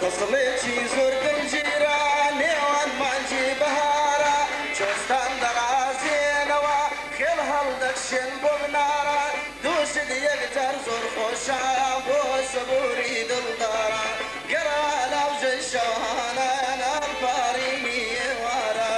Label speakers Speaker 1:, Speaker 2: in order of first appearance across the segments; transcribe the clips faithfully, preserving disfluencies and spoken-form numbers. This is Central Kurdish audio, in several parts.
Speaker 1: فصلێکی زۆر گەنجیرە نێوانمانجی بەهارە چۆستان دەڕازێنەوە خێڵ هەڵدەکشێن بۆ بنارە دووشت یەکجار زۆر خۆشە بۆ سەبووری دڵدارە گەرە لاوژەی شەوانە ناپارینی ئێوارە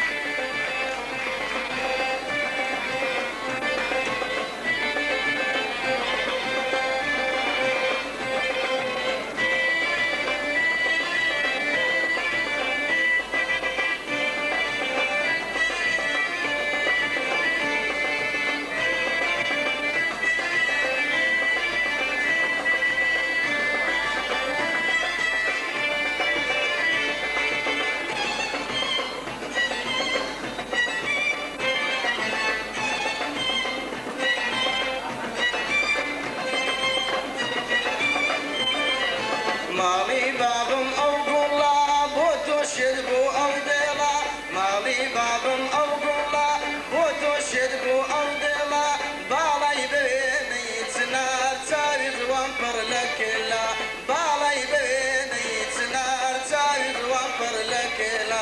Speaker 1: ماڵی بابم ئەو گوڵا بۆ تۆ شێت بوو ئەو دێڵا ماڵی بابم ئەو گوڵا بۆ تۆ شێت بوو ئەو دێڵا باڵای بوێنەی چنار چاوی ڕوان پڕ لە کێلا باڵای بوێنەی چنار چاوی ڕوان پڕ لە کێلا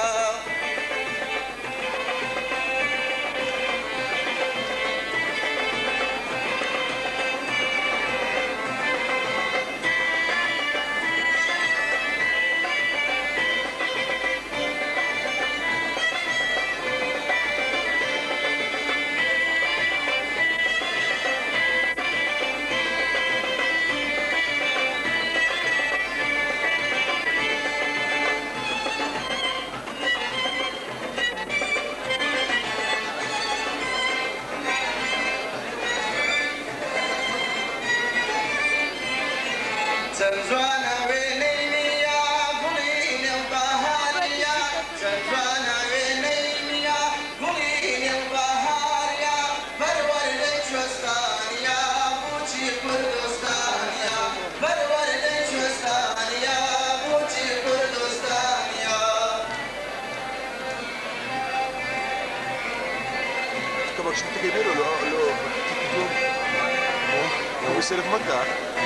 Speaker 1: چەندجوانە وێنەی نییە گوڵی نێوبەهاریە چەندجوانە وێنەی نییە گوڵی نێوبەهاریە بەروەردەی کوێستانیە بۆچی کوردستانیە بەروەردەی کوێستانیە بۆچی کوردستانیە
Speaker 2: طبعا شو انت جايبينه لو لو هو بيصير في مكة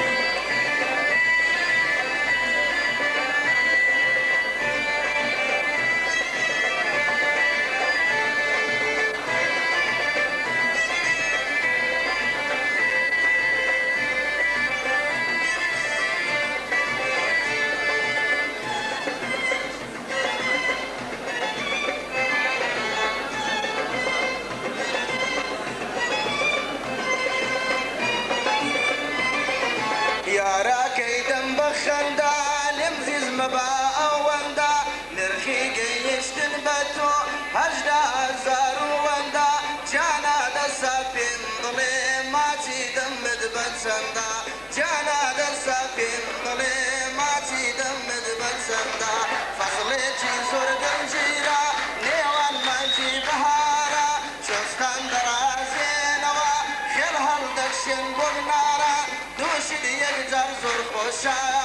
Speaker 1: یاراکەی دەم بەخەندا لێم زیزمە بە ئەوەندا نرخی گەیشتن بە تۆ هەژدا هەزار و وەندا جانا دەسا پێم دڵێ ماچی دەمت بە چەندا جانا دەسا پێم دڵێ ماچی دەمت بە چەندا فەسڵێکی زۆر گەنجیرە نێوان مانجی بەهارە چۆستان دەڕازێنەوە خێڵ هەڵدەکشێن بۆ بنارە دووشت یەکجار زۆر خۆشە